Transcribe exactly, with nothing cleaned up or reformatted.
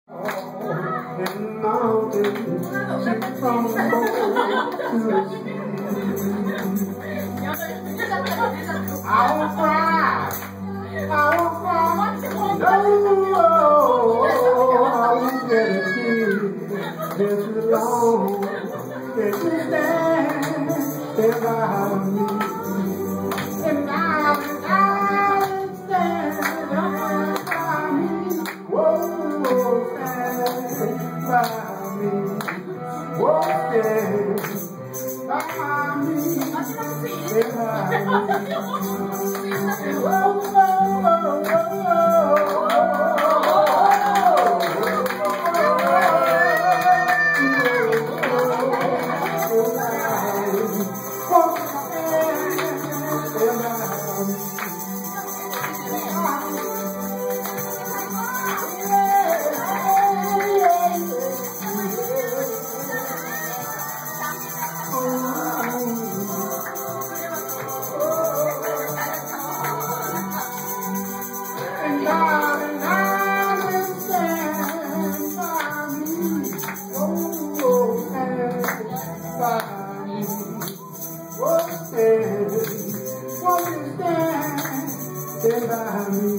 And mountains keep from going to the sea. I will cry, I will cry, no, I will get a tear. This is long, this is stand, stand by me. And I will stand, stand by me. Whoa, stand by me. Whoa, stand by me. Stand by me. Whoa, whoa, whoa, whoa, stand by me.